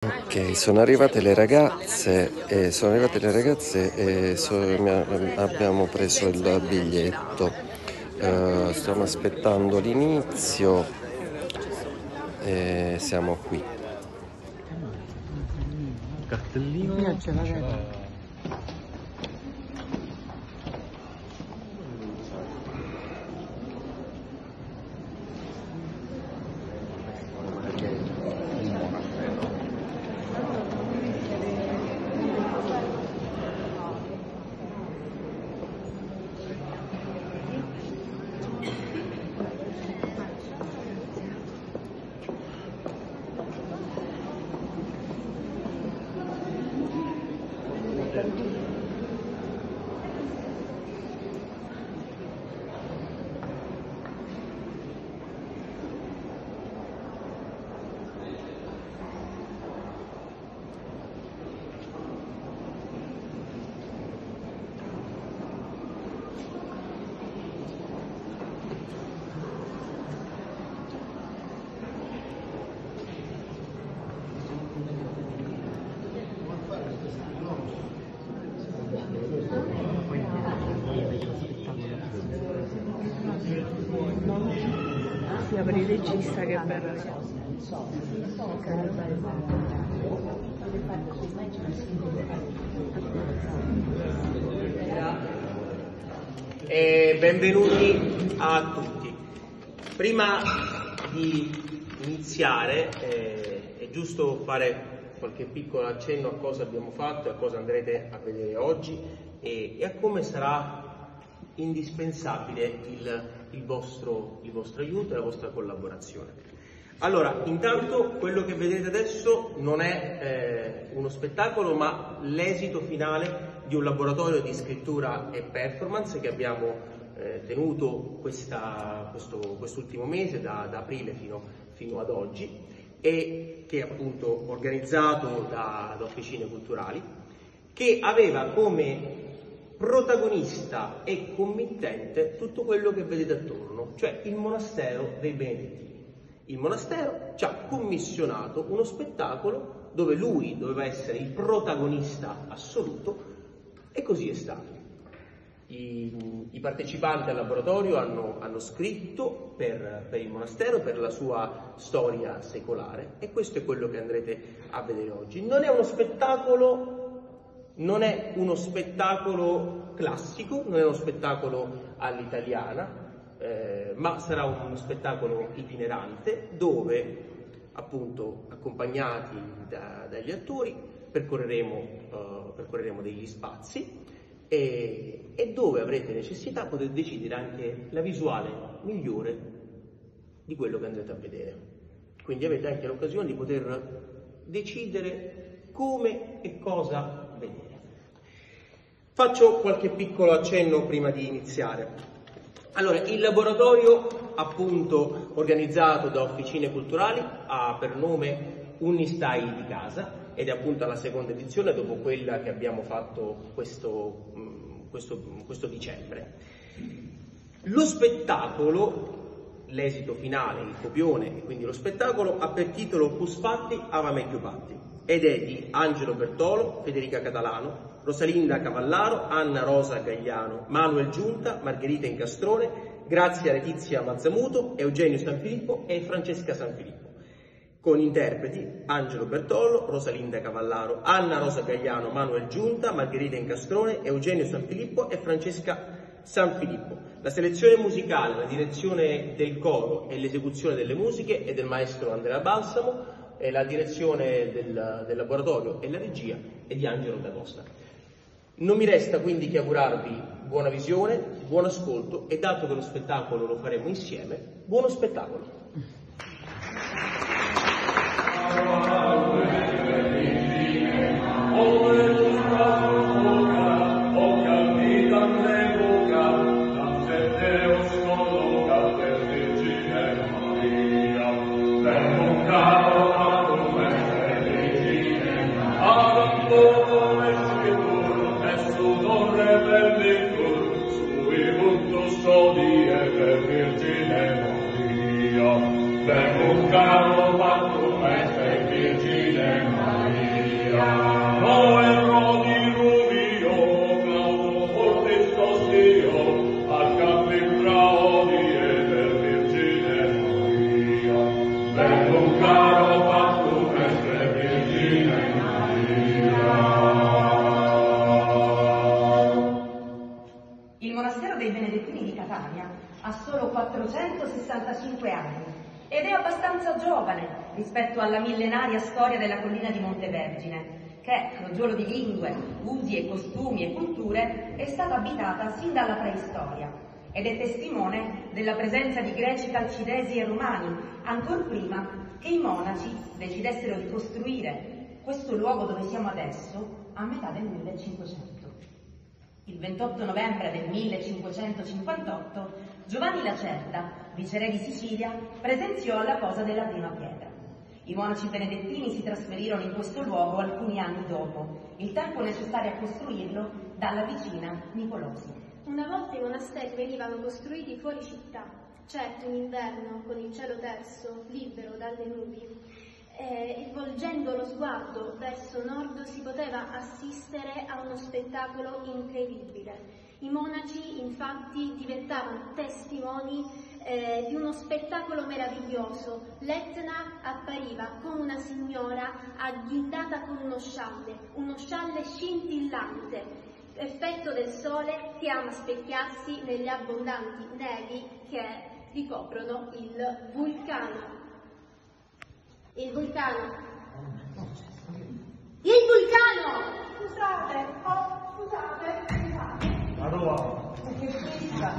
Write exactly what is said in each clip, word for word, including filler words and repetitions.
Ok, sono arrivate le ragazze e sono arrivate le ragazze e so- mi- abbiamo preso il biglietto. Eh, stiamo aspettando l'inizio e siamo qui. Cartellino. Mi piace la vero. Sia per il regista che per E benvenuti a tutti. Prima di iniziare eh, è giusto fare qualche piccolo accenno a cosa abbiamo fatto e a cosa andrete a vedere oggi e, e a come sarà indispensabile il, il, vostro, il vostro aiuto e la vostra collaborazione. Allora, intanto quello che vedete adesso non è eh, uno spettacolo, ma l'esito finale di un laboratorio di scrittura e performance che abbiamo eh, tenuto questa, questo, quest'ultimo mese, da, da aprile fino, fino ad oggi, e che è appunto organizzato da, da Officine Culturali, che aveva come protagonista e committente tutto quello che vedete attorno, cioè il monastero dei Benedettini. Il monastero ci ha commissionato uno spettacolo dove lui doveva essere il protagonista assoluto e così è stato. I, i partecipanti al laboratorio hanno, hanno scritto per, per il monastero, per la sua storia secolare, e questo è quello che andrete a vedere oggi. Non è uno spettacolo Non è uno spettacolo classico, non è uno spettacolo all'italiana, eh, ma sarà uno spettacolo itinerante dove, appunto, accompagnati da, dagli attori, percorreremo, uh, percorreremo degli spazi e, e dove avrete necessità potete decidere anche la visuale migliore di quello che andrete a vedere. Quindi avete anche l'occasione di poter decidere come e cosa vedere. Faccio qualche piccolo accenno prima di iniziare. Allora, il laboratorio, appunto, organizzato da Officine Culturali ha per nome Unnistai di casa ed è appunto la seconda edizione dopo quella che abbiamo fatto questo, questo, questo dicembre. Lo spettacolo, l'esito finale, il copione e quindi lo spettacolo, ha per titolo Pus Fatti ava meglio Patti ed è di Angelo Bertolo, Federica Catalano, Rosalinda Cavallaro, Anna Rosa Gagliano, Manuel Giunta, Margherita Incastrone, Grazia Letizia Mazzamuto, Eugenio Sanfilippo e Francesca Sanfilippo, con interpreti Angelo Bertolo, Rosalinda Cavallaro, Anna Rosa Gagliano, Manuel Giunta, Margherita Incastrone, Eugenio Sanfilippo e Francesca Sanfilippo. La selezione musicale, la direzione del coro e l'esecuzione delle musiche è del maestro Andrea Balsamo, e la direzione del, del laboratorio e la regia è di Angelo D'Acosta. Non mi resta quindi che augurarvi buona visione, buon ascolto e, dato che lo spettacolo lo faremo insieme, buono spettacolo. Sui puntos soli e per Virgine Maria. quattrocentosessantacinque anni ed è abbastanza giovane rispetto alla millenaria storia della collina di Montevergine, che, crogiolo di lingue, usi e costumi e culture, è stata abitata sin dalla preistoria ed è testimone della presenza di greci, calcidesi e romani, ancor prima che i monaci decidessero di costruire questo luogo dove siamo adesso a metà del millecinquecento. Il ventotto novembre del millecinquecentocinquantotto Giovanni Lacerda, viceré di Sicilia, presenziò alla posa della prima pietra. I monaci benedettini si trasferirono in questo luogo alcuni anni dopo, il tempo necessario a costruirlo dalla vicina Nicolosi. Una volta i monasteri venivano costruiti fuori città, certo in inverno, con il cielo terso, libero dalle nubi. E volgendo lo sguardo verso nord si poteva assistere a uno spettacolo incredibile. I monaci infatti diventavano testimoni eh, di uno spettacolo meraviglioso. L'Etna appariva come una signora agghindata con uno scialle, uno scialle scintillante, effetto del sole che ama specchiarsi negli abbondanti nevi che ricoprono il vulcano. Il vulcano. Il vulcano! Scusate, oh, scusate, scusate. Ma dove? Che fissa.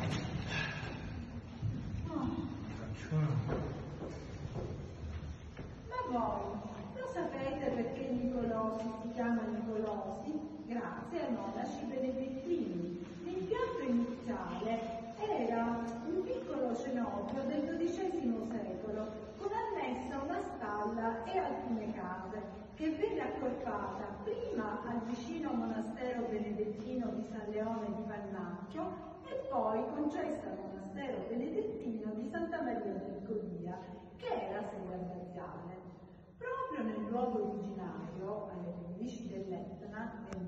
Ma voi lo sapete perché Nicolosi si chiama Nicolosi? Grazie ai monaci benedettini. L'impianto iniziale era un piccolo cenobio del dodicesimo secolo, con annessa una stalla e alcune case, che venne accorpata prima al vicino monastero benedettino di San Leone di Pannacchio e poi concessa al monastero benedettino di Santa Maria del Golia, che era sede abbaziale. Proprio nel luogo originario, alle pendici dell'Etna, nel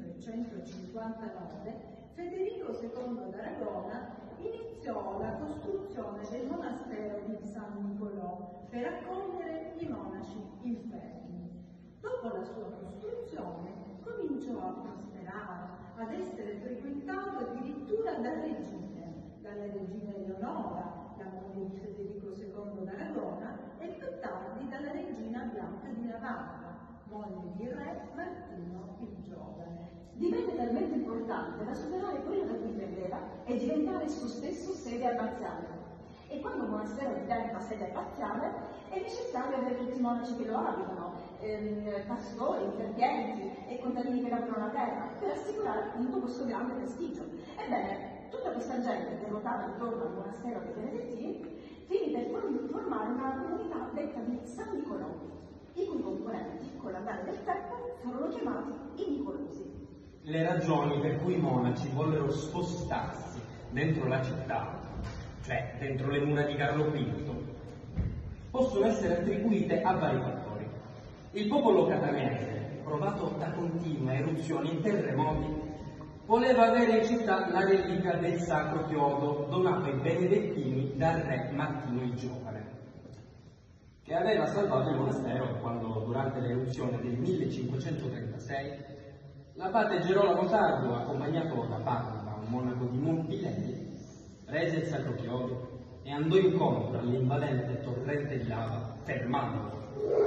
milletrecentocinquantanove, Federico secondo d'Aragona iniziò la costruzione del monastero di San Nicolò per accogliere i monaci infermi. Dopo la sua costruzione cominciò a prosperare, ad essere frequentato addirittura da regine, dalla regina Eleonora, la moglie di Federico secondo d'Aragona, e più tardi dalla regina Bianca di Navarra, moglie di re Martino il Giovane. Divenne talmente importante da superare quella da cui prendeva e diventare suo stesso sede abbaziale. E quando un monastero diventa sede abbaziale è necessario avere tutti i monaci che lo abitano, ehm, pastori, interpreti e contadini che lavorano la terra, per assicurare appunto questo grande prestigio. Ebbene, tutta questa gente che ruotava intorno al monastero dei Benedettini finì per formare una comunità detta di San Nicolò, i cui componenti, con l'andare del tempo, furono chiamati i Nicolosi. Le ragioni per cui i monaci vollero spostarsi dentro la città, cioè dentro le mura di Carlo quinto, possono essere attribuite a vari fattori. Il popolo catanese, provato da continue eruzioni e terremoti, voleva avere in città la reliquia del Sacro Chiodo donato ai Benedettini dal re Martino il Giovane, che aveva salvato il monastero quando, durante l'eruzione del millecinquecentotrentasei, l'abate Gerolamo Sardo, accompagnato da Barnaba, un monaco di Montpilelli, prese il Sacro Chiodo e andò incontro all'invadente torrente di lava, fermandolo.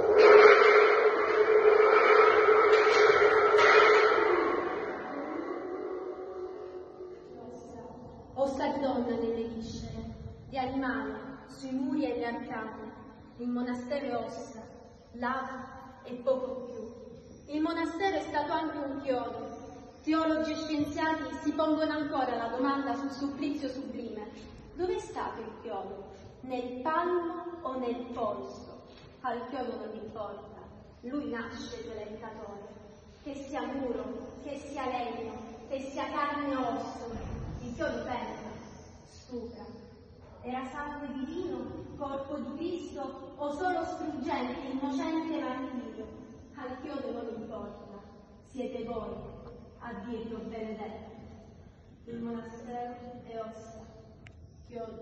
Ossa di donna nelle viscere, di animali, sui muri e le arcate, il monastero è ossa, lava e poco più. Il monastero è stato anche un chiodo. Teologi e scienziati si pongono ancora la domanda sul supplizio sublime. Dove è stato il chiodo? Nel palmo o nel polso? Al chiodo non importa, lui nasce violentatore. Che sia muro, che sia legno, che sia carne o osso, il chiodo pensa, stupra. Era sangue divino, corpo di Cristo o solo struggente, innocente martirio? Al chiodo non importa, siete voi a dirlo benedetto. Il monastero è ossa, chiodo.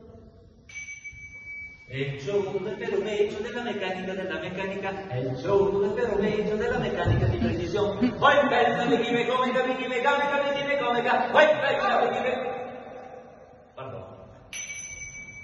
È il giorno del vero meglio della meccanica della meccanica, è il giorno del vero meglio della meccanica di precisione. Poi bella le chime comica, le chime comica, le chime comica, poi bella le chime... Pardon.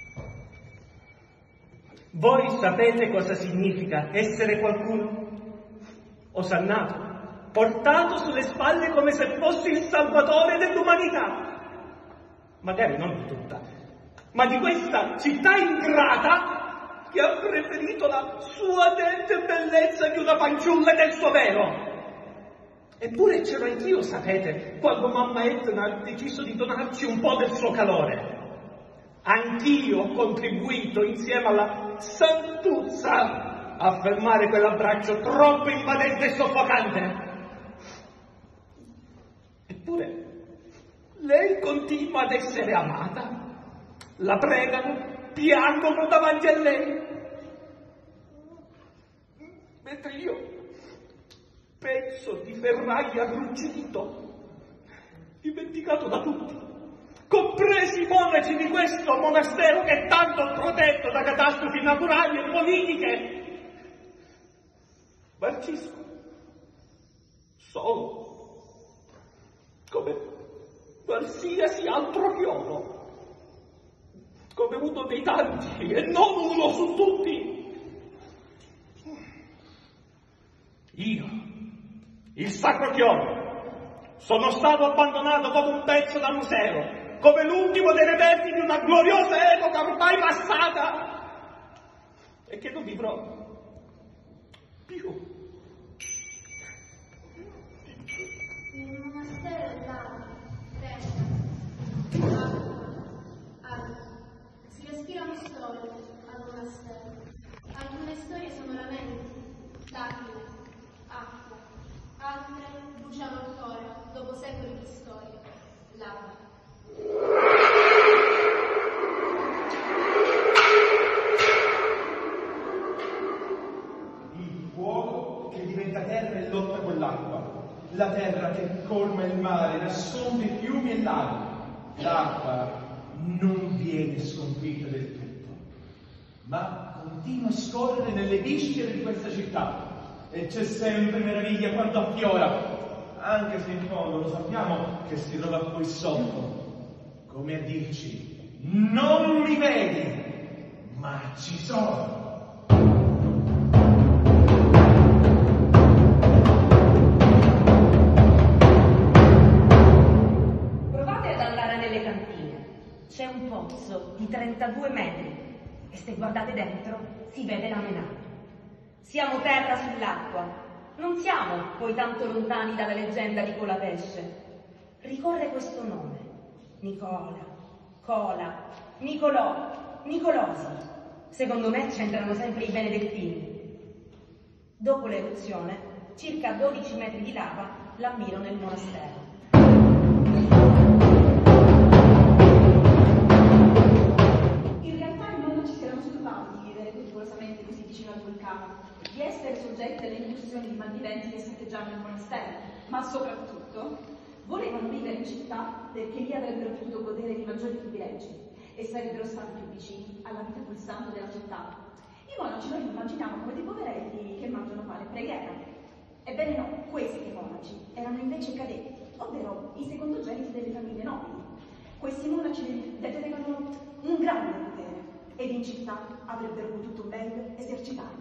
Voi sapete cosa significa essere qualcuno? Osannato, portato sulle spalle come se fosse il salvatore dell'umanità. Magari non di tutta, ma di questa città ingrata che ha preferito la sua dente bellezza di una fanciulla e del suo velo. Eppure c'ero anch'io, sapete, quando mamma Etna ha deciso di donarci un po' del suo calore. Anch'io ho contribuito insieme alla santuzza a fermare quell'abbraccio troppo invadente e soffocante. Eppure lei continua ad essere amata. La pregano, piangono davanti a lei. Mentre io, pezzo di ferraio arrugginito, dimenticato da tutti, compresi i monaci di questo monastero che è tanto protetto da catastrofi naturali e politiche, marcisco, solo, come qualsiasi altro chiodo, come uno dei tanti e non uno su tutti. Io, il sacro chiodo, sono stato abbandonato come un pezzo da museo, come l'ultimo dei reperti di una gloriosa epoca ormai passata e che non vivrò più. Il monastero è là, terra, acqua, acqua. Si respirano storie al monastero. Alcune storie sono lamenti, lacrime, acqua. Altre bruciano ancora dopo secoli di storia, lava. Il fuoco che diventa terra e lotta con l'acqua. La terra che colma il mare, nasconde i fiumi e laghi. L'acqua non viene sconfitta del tutto, ma continua a scorrere nelle viscere di questa città. E c'è sempre meraviglia quando affiora, anche se in fondo lo sappiamo che si trova qui sotto, come a dirci, non mi vedi, ma ci sono. Provate ad andare nelle cantine. C'è un pozzo di trentadue metri e se guardate dentro si vede la menata. Siamo terra sull'acqua, non siamo poi tanto lontani dalla leggenda di Colapesce. Ricorre questo nome, Nicola, Cola, Nicolò, Nicolosi. Secondo me c'entrano sempre i benedettini. Dopo l'eruzione, circa dodici metri di lava lambiro nel monastero. In realtà i monaci si erano stufati di vivere pericolosamente così vicino al vulcano, di essere soggetti alle incursioni di malviventi che saccheggiavano il monastero, ma soprattutto volevano vivere in città perché lì avrebbero potuto godere di maggiori privilegi e sarebbero stati più vicini alla vita pulsante della città. I monaci noi li immaginiamo come dei poveretti che mangiano pane e preghiera. Ebbene no, questi monaci erano invece cadetti, ovvero i secondogeniti delle famiglie nobili. Questi monaci detenevano un grande potere ed in città avrebbero potuto meglio esercitarlo.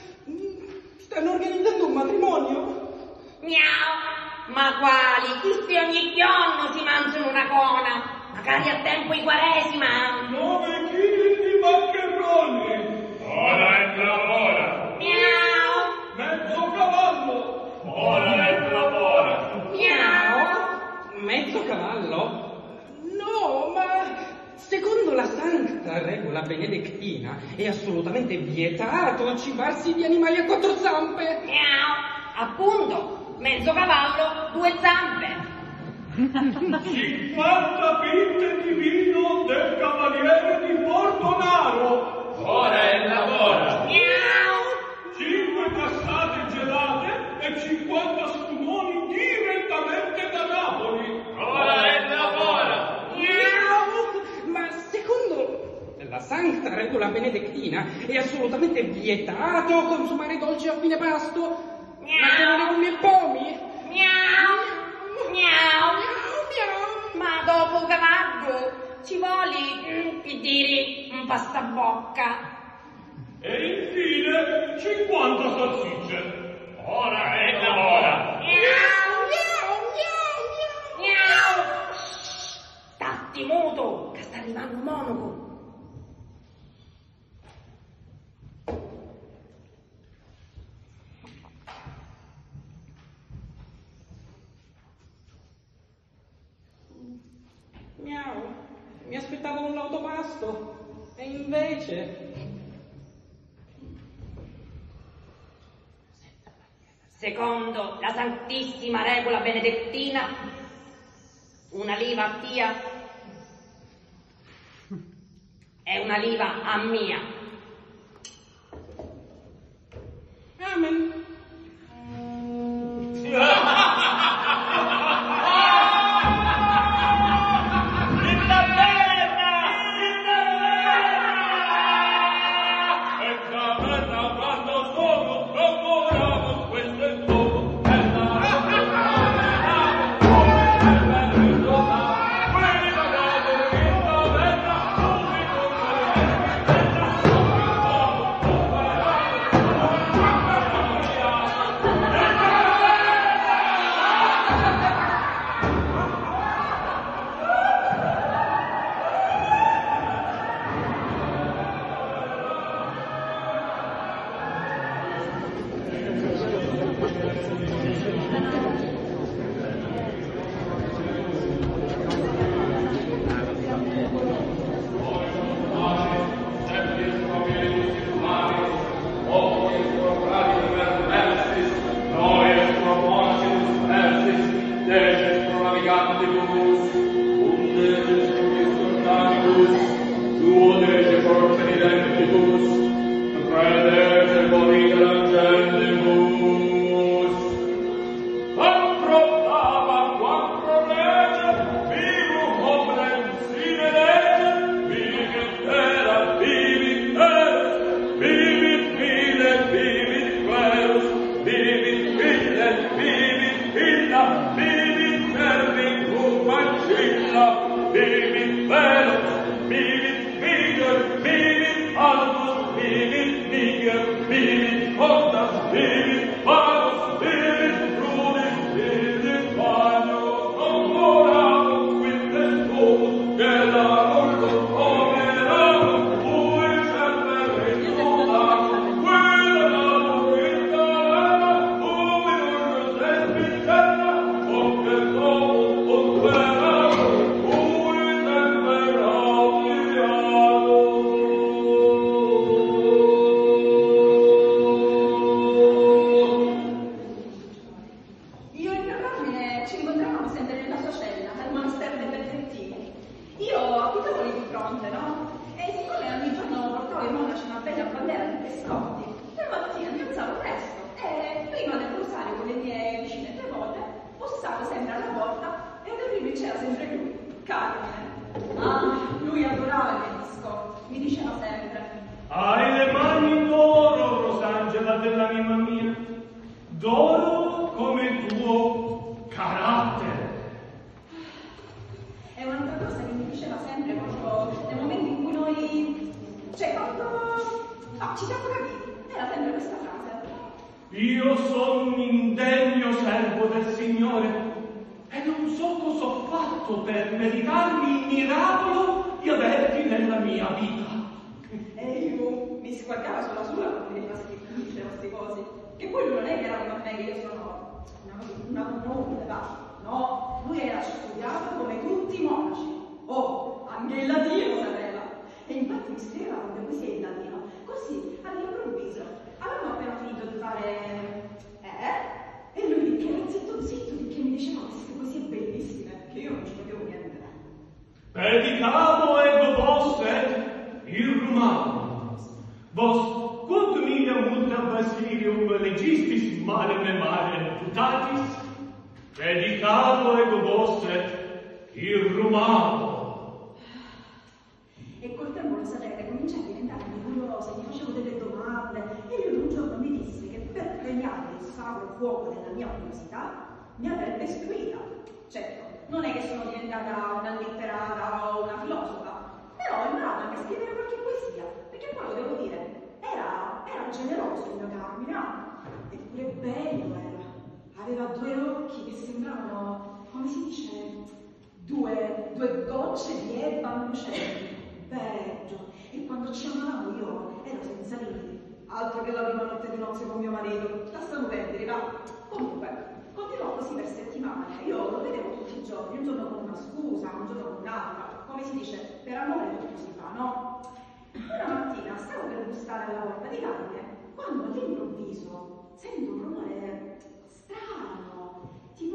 Ma quali? Chi in quaresima. Nove chili di maccheroni. Ora è lavora. Miau. Mezzo cavallo. Ora è lavora. Miau. Mezzo cavallo? No, ma secondo la santa regola benedettina è assolutamente vietato cibarsi di animali a quattro zampe. Miau. Appunto, mezzo cavallo, due zampe. cinquanta pinte di vino del cavaliere di Portonaro. Ora è lavora. Miau. cinque cassate gelate e cinquanta spumoni direttamente da Napoli. Ora è lavora. Miau. Ma secondo la santa regola benedettina è assolutamente vietato consumare dolci a fine pasto. Ma se non legumi e pomi? Miau. Miau. Miau. Ma dopo un cavallo ci vuole, che dire, un pastabocca. E infine cinquanta salsicce. Ora è lavora. Miau. Miau. Miau. Statti muto, che sta arrivando un monaco. Miau, mi aspettavo un lautopasto e invece... Secondo la santissima regola benedettina, una liva a tia è una liva a mia. Amen. Io sono un indegno servo del Signore e non so cosa ho fatto per meritarmi il miracolo infatti mi scriveva delle poesie in latino, così all'improvviso. Avevamo appena finito di fare... Eh? E lui che era zitto zitto che mi diceva queste poesie bellissime, che io non ci capivo niente. Predicavo ego vosse il Romano, vos quod milia multa basilium legistis male me male putatis, predicavo ego vosse il Romano. E col tempo, lo sapete, cominciai a diventare curiosa, mi facevo delle domande, e lui un giorno mi disse che per premiare il sacro fuoco della mia curiosità mi avrebbe istruita. Certo, non è che sono diventata una letterata o una filosofa, però ho imparato anche a scrivere qualche poesia, perché poi lo devo dire, era, era generoso il mio Carmine, no? Eppure bello era, aveva due occhi che sembravano, come si dice, due, due gocce di erba lucenti, bello, e quando ci amavamo io ero senza limiti, altro che la prima notte di nozze con mio marito, lasciamo perdere, va? Comunque, continuò così per settimane, io lo vedevo tutti i giorni, un giorno con una scusa, un giorno con un'altra, come si dice, per amore tutto si fa, no? Una mattina stavo per bussare alla porta di Carmine, quando all'improvviso sento un rumore strano, tipo...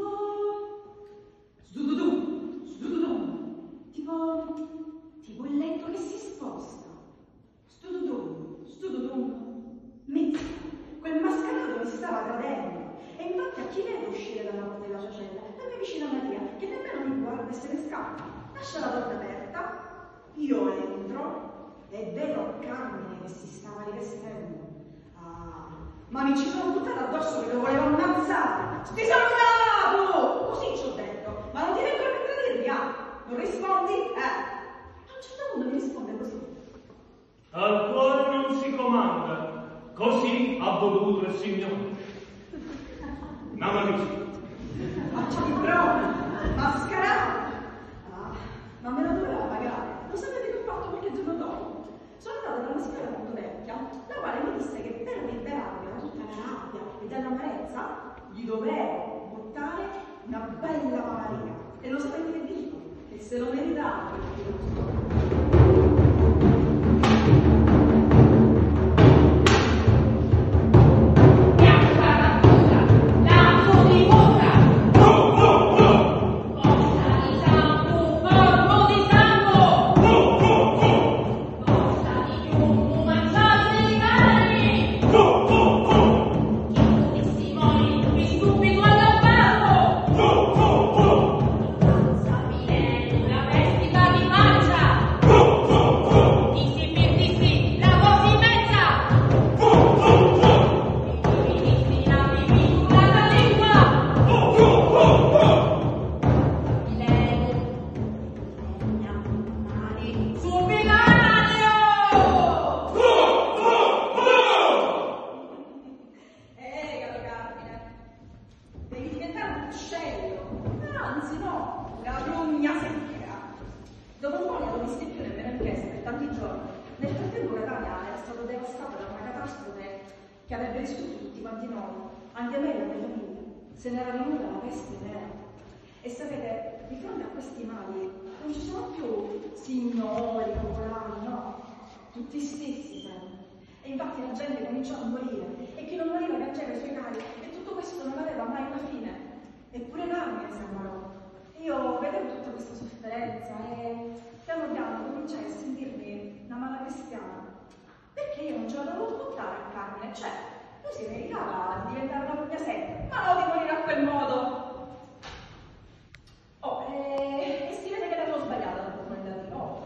Sdududum, sdududum, tipo... tipo il letto che si sposta. Stududum, stududum, mizza, quel mascarato mi stava cadendo. E infatti a chi vedo uscire dalla porta della giacella? La mia vicina Maria, che nemmeno mi guarda e se ne scappa. Lascia la porta aperta, io entro e vedo Carmine che si stava rivestendo. Ah, ma mi ci sono buttata addosso che lo volevo ammazzare. Ti sono cagato! Così ci ho detto. Ma non ti vengo a contraddirmi, ah? Non rispondi? Eh. A un certo punto mi risponde così. Al cuore non si comanda, così ha voluto il Signore. No, ma dici. Faccia di prova, mascarato. Ah, ma me la doveva pagare. Lo sapete che ho fatto qualche giorno dopo? Sono andata da una signora molto vecchia, la quale mi disse che per liberarmi da tutta la rabbia e dall'amarezza gli dovevo buttare una bella malaria. E lo sapete che dico? Che se lo meritava quel filosofo. Che avrebbe distrutto tutti quanti noi, anche me e la mia famiglia. Se n'era venuta la peste nera. E sapete, di fronte a questi mali non ci sono più signori, popolari, no, tutti stessi sempre. E infatti la gente cominciò a morire, e chi non moriva piangeva i suoi cari, e tutto questo non aveva mai una fine. Eppure Carmine si ammalò. Io vedevo tutta questa sofferenza e piano piano cominciai a sentirmi una mala cristiana. Perché io non ce la dovevo buttare a Carmine, cioè, lui si meritava di diventare una propria setta, ma non di morire a quel modo. Oh, e, e si vede che l'avevo sbagliata dopo quel latino. Oh.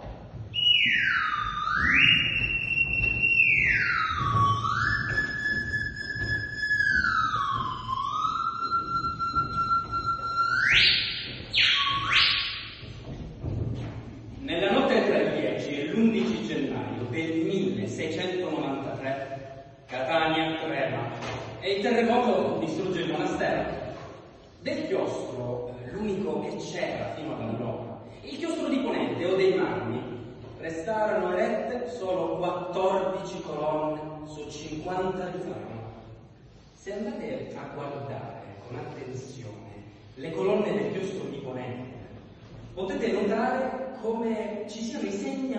Nella notte tra il dieci e l'undici gennaio del milleseicentonovantatré, Catania trema e il terremoto distrugge il monastero. Del chiostro, l'unico che c'era fino all'allora, il chiostro di Ponente o dei Marmi, restarono erette solo quattordici colonne su cinquanta di farmaco. Se andate a guardare con attenzione le colonne del chiostro di Ponente, potete notare come ci siano i segni ancora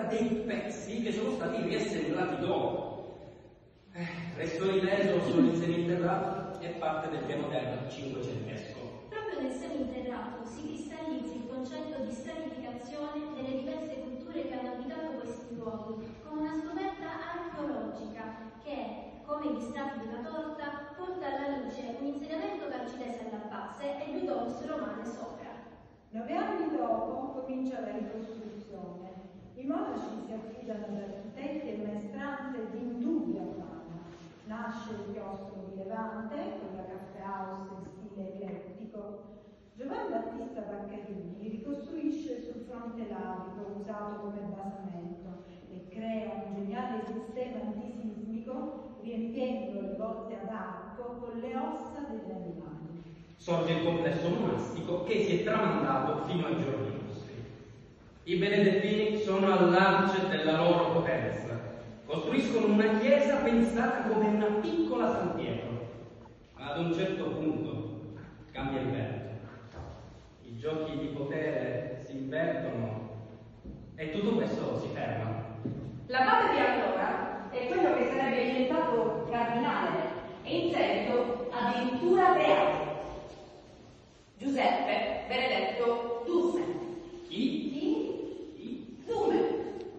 dei pezzi che sono stati riassemblati dopo. Eh, resto illeso solo il seminterrato e parte del piano terra cinquecentesco. Proprio nel seminterrato si cristallizza il concetto di stratificazione delle diverse culture che hanno abitato questi luoghi, con una scoperta archeologica che, come gli strati di una torta, porta alla luce un insediamento carcinese alla base e due domus romane sopra. Nove anni dopo comincia la ricostruzione. I monaci si affidano ad architetti e maestranze di indubbia fama. Nasce il chiostro di Levante con la caffè house in stile eclettico. Giovanni Battista Baccarini ricostruisce sul fronte lavico usato come basamento e crea un geniale sistema antisismico riempiendo le volte ad arco con le ossa degli animali. Sorge il complesso monastico che si è tramandato fino ai giorni nostri. I benedettini sono all'apice della loro potenza. Costruiscono una chiesa pensata come una piccola San Pietro. Ad un certo punto cambia il vento. I giochi di potere si invertono e tutto questo si ferma. L'abate di allora è quello che sarebbe diventato cardinale e in seguito addirittura beato. Giuseppe Benedetto Dume. Chi? Chi? Dume.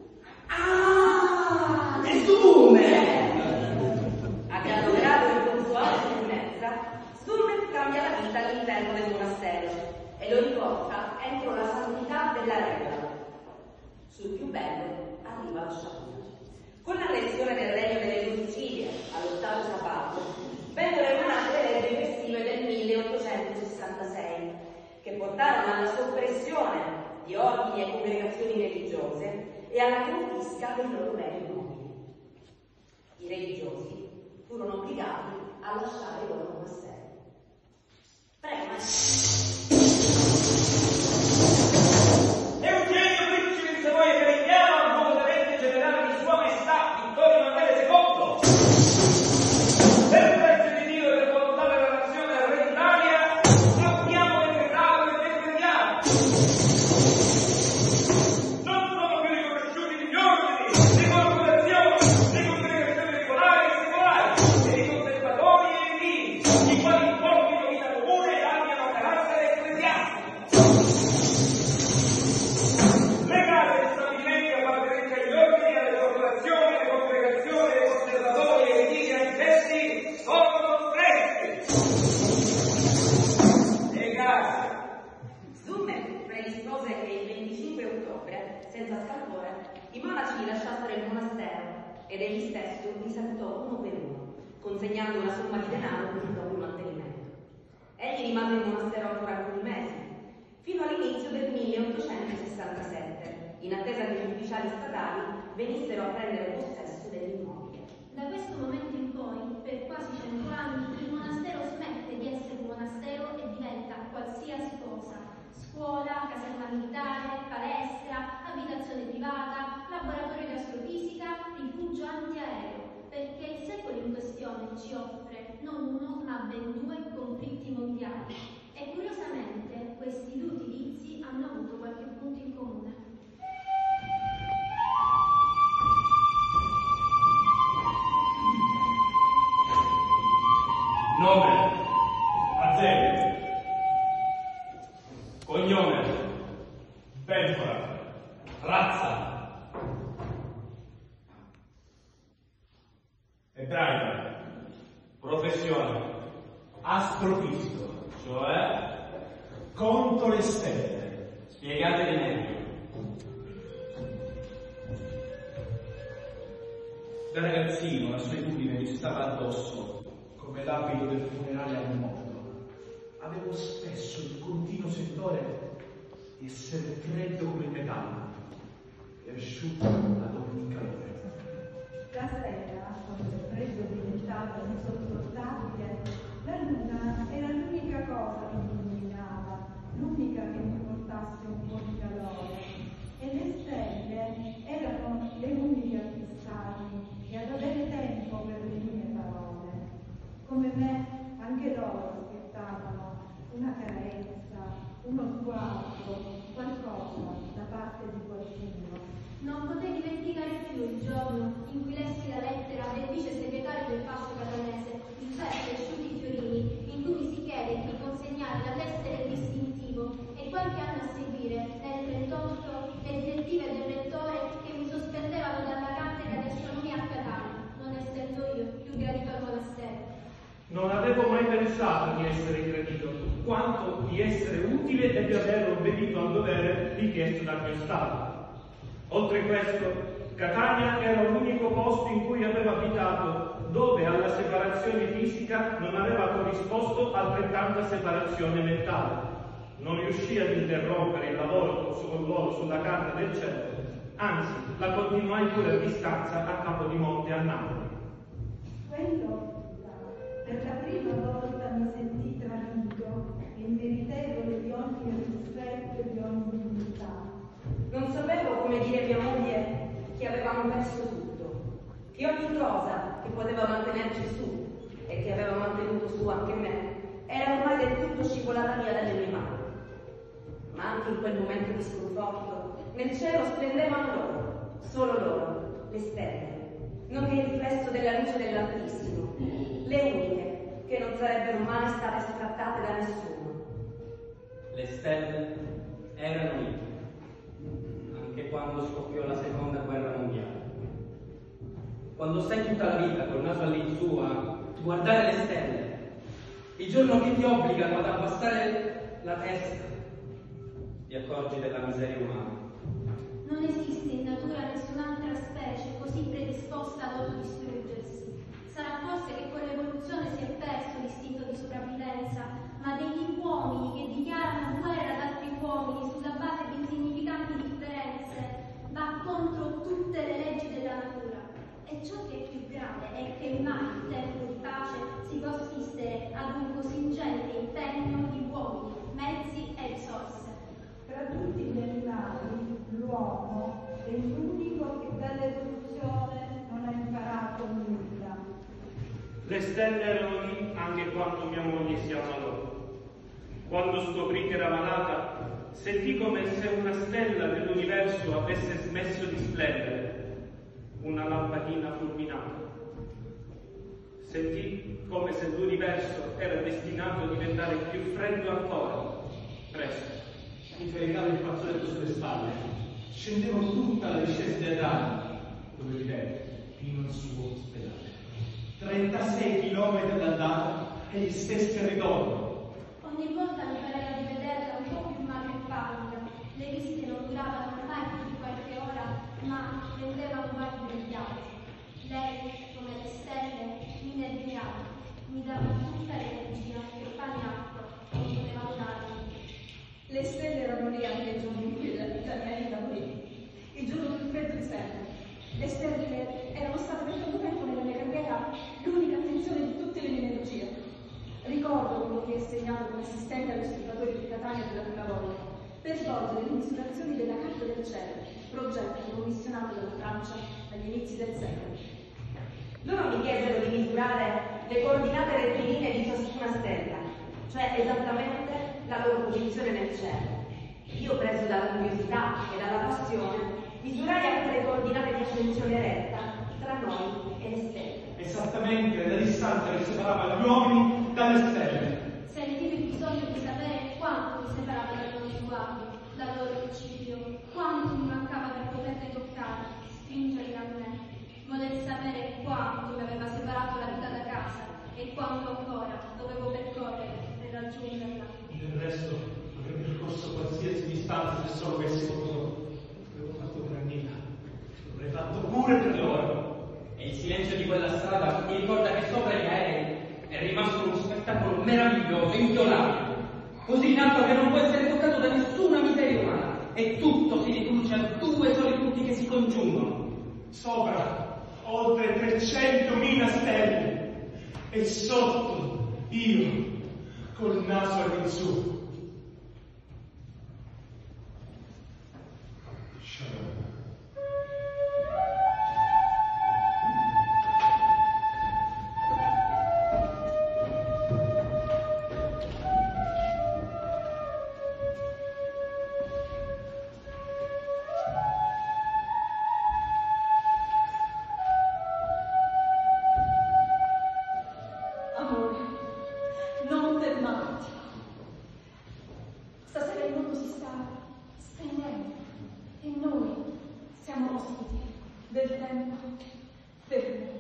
Ah! È Dume! Abbiamo grado in puntuale firmezza, Dume cambia la vita all'interno del monastero e lo riporta entro la santità della regola. Sul più bello arriva lo sciabolino. Con l'annessione del regno delle Sicilie all'ottavo sabato vengono emanate le leggi festive del milleottocentosessantasei che portarono alla soppressione di ordini e congregazioni religiose e alla confisca dei loro beni immobili. I religiosi furono obbligati a lasciare i loro monasteri. Prego, maestro. Eugenio Principe di Savoia Carignano al comandante generale di Sua Maestà Vittorio Emanuele secondo. Per prezzo di Dio e per volontà della nazione del Re d'Italia abbiamo decretato e decretiamo. Non sono più riconosciuti gli ordini, le corporazioni, le congregazioni regolari e secolari, e i conservatori e i divini, i quali compiono vita comune e abbiano carattere ecclesiastico. Le case e stabilimenti appartenenti agli ordini, alle corporazioni, alle congregazioni, ai conservatori e ai divini anch'essi sono costretti. Le case. Dume predispose che il venticinque ottobre, senza scalpore, i monaci lasciassero il monastero ed egli stesso li salutò uno per uno, consegnando una somma di denaro per il proprio mantenimento. Egli rimase in monastero ancora alcuni mesi, fino all'inizio del milleottocentosessantasette, in attesa che gli ufficiali statali venissero a prendere possesso dell'immobile. Da questo momento in poi, per quasi cento anni, il monastero smette di essere un monastero e diventa qualsiasi cosa: scuola, caserma militare, palestra, abitazione privata, laboratorio di astrofisica, rifugio antiaereo, perché il secolo in questione ci offre non uno ma ben due conflitti mondiali e curiosamente questi due utilizzi hanno avuto qualche punto in comune. Nome, Azeglio. Cognome, Belfora. Razza, ebraica. Professione, astrofisico, cioè conto le stelle. Spiegateli meglio. Da ragazzino la solitudine mi stava addosso come l'abito del funerale a un morto. Avevo spesso il continuo sentore di essere freddo come il metallo e asciutto ad ogni calore. La sera, quando il freddo diventava insopportabile, la luna era l'unica cosa che mi illuminava, l'unica che mi portasse un po' di calore. E le stelle erano le uniche a fissarmi e ad avere tempo per le mie parole. Come me, anche loro aspettavano una carezza, uno sguardo, qualcosa da parte di qualcuno. Non potevi io il giorno in cui lessi la lettera del vice segretario del Fascio catanese, Giuseppe Sciuti Fiorini, in cui mi si chiede di consegnare l'allestere distintivo e qualche anno a seguire, nel trentotto, le direttive del rettore che mi sospendevano dalla cattedra di astronomia a Catania, non essendo io più gradito al monastero. Non avevo mai pensato di essere gradito, quanto di essere utile e di aver obbedito al dovere richiesto dal mio Stato. Oltre questo, Catania era l'unico posto in cui avevo abitato, dove alla separazione fisica non aveva corrisposto altrettanta separazione mentale. Non riuscì ad interrompere il lavoro sul volo sulla carta del cielo, anzi, la continuai pure a distanza a Capodimonte a Napoli. Quello, per la prima volta mi sentì tradito e meritevole di ogni rispetto e di ogni dignità. Non sapevo come dire a mia moglie che avevamo perso tutto, che ogni cosa che poteva mantenerci su e che aveva mantenuto su anche me era ormai del tutto scivolata via dalle mie mani. Ma anche in quel momento di sconforto nel cielo splendevano loro, solo loro, le stelle, nonché il riflesso della luce dell'Altissimo, le uniche che non sarebbero mai state scattate da nessuno. Le stelle erano lì, anche quando scoppiò la seconda guerra mondiale. Quando stai tutta la vita col naso all'insù a guardare le stelle, il giorno che ti obbligano ad abbassare la testa, ti accorgi della miseria umana. Non esiste in natura nessun'altra specie così predisposta ad autodistruggersi. Sarà forse che con l'evoluzione si è perso l'istinto di sopravvivenza, ma degli uomini che dichiarano guerra ad altri uomini sulla base di insignificanti differenze va contro tutte le leggi della natura. E ciò che è più grave è che mai in tempo di pace si può assistere ad un così ingente impegno di uomini, mezzi e risorse. Tra tutti gli animali, l'uomo è l'unico che dall'evoluzione non ha imparato nulla. Le stelle erano lì anche quando mia moglie si ammalò. Quando scoprì che era malata, sentì come se una stella dell'universo avesse smesso di splendere, una lampadina fulminata. Sentì come se l'universo era destinato a diventare più freddo ancora, presto. Mi caricava il fazzoletto sulle spalle. Scendevo tutta la discesa del ramo, dove viveva, fino al suo ospedale. trentasei chilometri d'andata e gli stessi al ritorno. Ogni volta mi pareva di vederla un po' più magra e pallida. Le visite non duravano mai più di qualche ora, ma rendevano validi il viaggio. Lei, come le stelle, mi nerviava, mi dava tutta l'energia che pane e acqua non potevano darmi. Le stelle erano lì anche il giorno in cui la vita mia vita morì, il giorno più freddo di sempre. Le stelle erano state per tanto tempo nella mia carriera l'unica attenzione di tutte le mie energie. Ricordo quello che ho insegnato come assistente agli osservatori di Catania per la prima volta, per svolgere le misurazioni della carta del cielo, progetto commissionato dalla Francia agli inizi del secolo. Loro mi chiesero di misurare le coordinate rettilinee di ciascuna stella, cioè esattamente la loro posizione nel cielo. Io, preso dalla curiosità e dalla passione, misurai anche le coordinate di ascensione retta tra noi e le stelle. Esattamente la distanza che separava gli uomini dalle stelle. Sentivo il bisogno di sapere quanto mi separava dal loro sguardo, dal loro principio, quanto mi mancava per poterle toccare, stringerle a me. Voler sapere quanto mi aveva separato la vita da casa e quanto ancora dovevo percorrere per raggiungerla. Del resto avrei percorso qualsiasi distanza se solo avessi voluto. Avevo fatto per Annina, l'avrei fatto pure per loro. E il silenzio di quella strada mi ricorda che sopra gli aerei è rimasto uno spettacolo meraviglioso, inviolabile, così in alto che non può essere toccato da nessuna miseria umana, e tutto si riduce a due soli punti che si congiungono. Sopra oltre trecentomila stelle e sotto io col naso all'insù. del tempo fermo.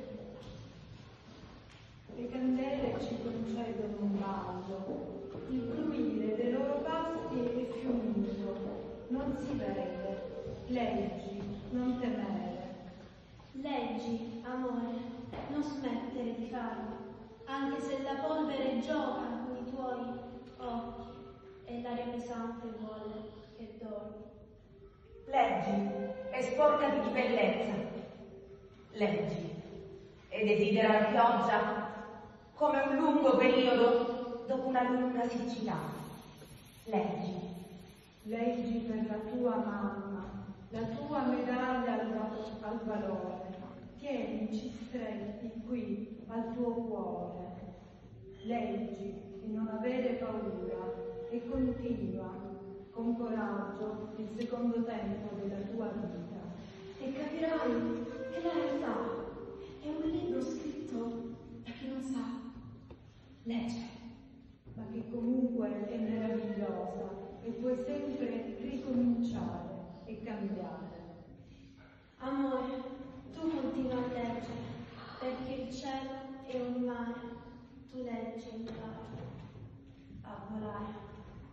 Le candele ci concedono un ballo, il bruire dei loro passi è fiumito, non si vede, leggi, non temere. Leggi, amore, non smettere di farlo, anche se la polvere gioca con i tuoi occhi e l'aria pesante vuole che dormi. Leggi e sporcati di bellezza. Leggi e desidera la pioggia come un lungo periodo dopo una lunga siccità. Leggi. Leggi per la tua mamma, la tua medaglia al, va- al valore. Tienici stretti qui al tuo cuore. Leggi di non avere paura e continua con coraggio il secondo tempo della tua vita. E capirai che la realtà è un libro scritto da chi non sa leggere, ma che comunque è meravigliosa e puoi sempre ricominciare e cambiare. Amore, tu continua a leggere, perché il cielo è un mare, tu leggi e impari a volare.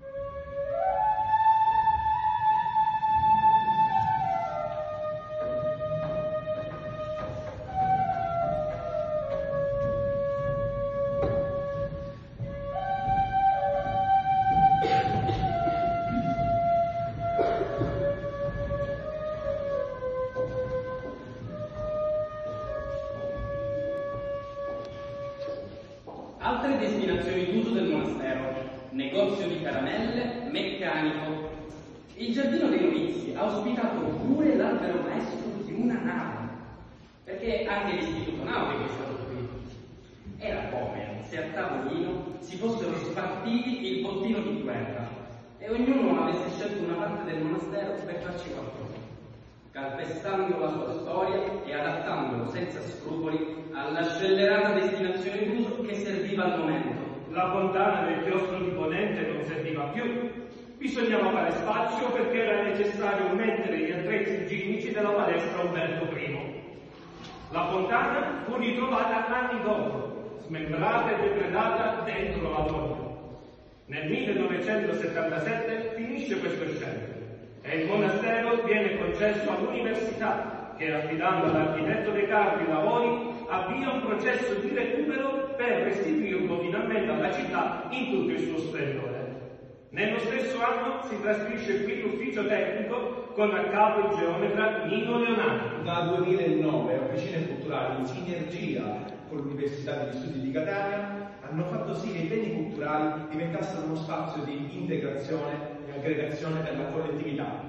Altre destinazioni d'uso del monastero: negozio di caramelle, meccanico. Il giardino dei novizi ha ospitato pure l'albero maestro di una nave, perché anche l'istituto nautico è stato qui. Era come se a tavolino si fossero spartiti il bottino di guerra e ognuno avesse scelto una parte del monastero per farci qualcosa, calpestando la sua storia e adattandolo senza scrupoli alla scellerata destinazione d'uso che serviva al momento. La fontana del chiostro di Ponente non serviva più. Bisognava fare spazio perché era necessario mettere gli attrezzi igienici della palestra Umberto primo. La fontana fu ritrovata anni dopo, smembrata e depredata dentro la torre. Nel millenovecentosettantasette finisce questo scelto e il monastero viene concesso all'università che, affidando all'architetto De Carlo i lavori, avvia un processo di recupero per restituirlo finalmente alla città in tutto il suo splendore. Nello stesso anno si trasferisce qui l'ufficio tecnico con a capo il geometra Nino Leonardo. Dal duemilanove Officine Culturali, in sinergia con l'Università degli Studi di Catania, hanno fatto sì che i beni culturali diventassero uno spazio di integrazione e aggregazione per la collettività.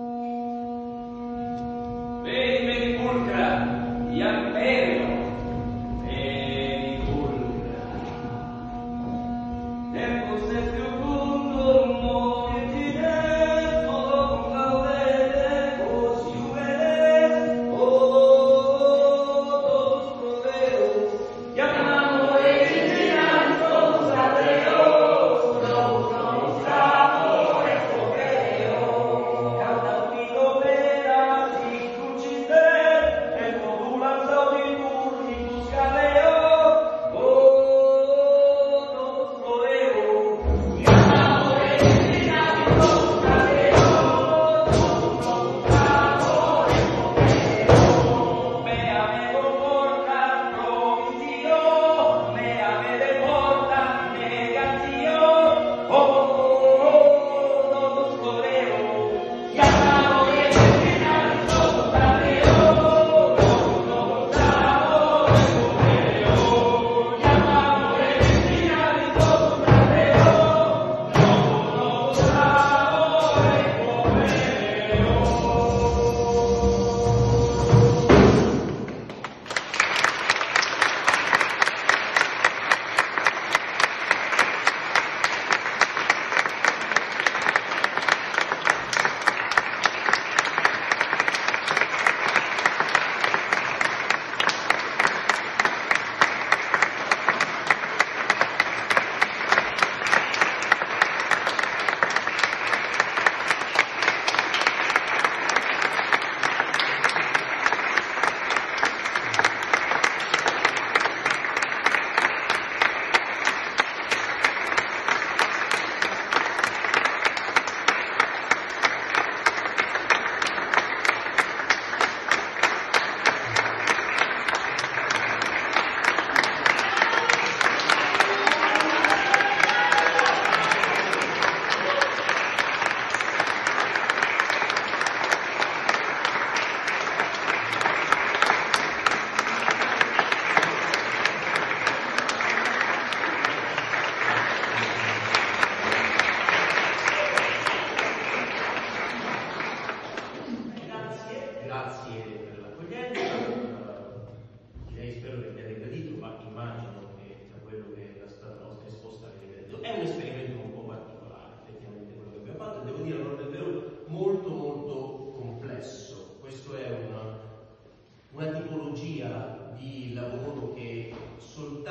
Bene, pulcra, di Amperio. Cauda qui l'opera, si crucite, e modula di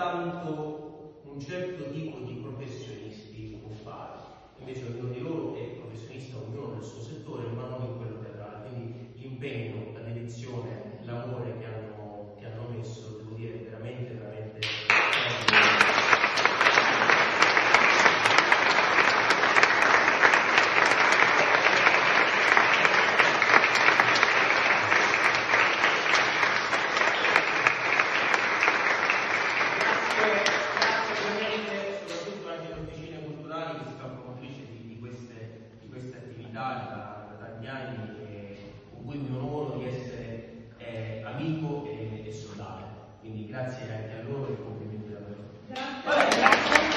soltanto un certo tipo di professionisti può fare, invece ognuno di loro è professionista, ognuno nel suo settore, ma non in quello teatrale, quindi l'impegno, la dedizione, l'amore che hanno, che hanno messo, devo dire, veramente, veramente... Da, da tanti anni eh, con cui mi onoro di essere eh, amico e, e solare, quindi grazie anche a loro e complimenti da loro. Grazie.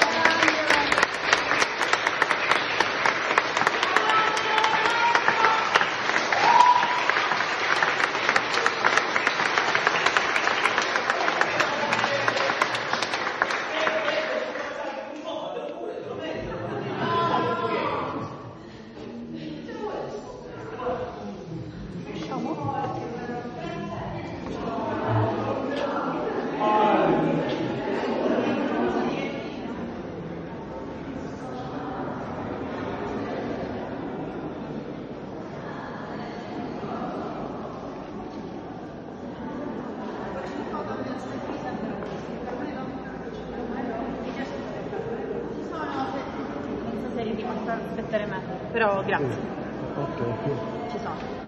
Aspettare me, però grazie. Ok. Ci sono.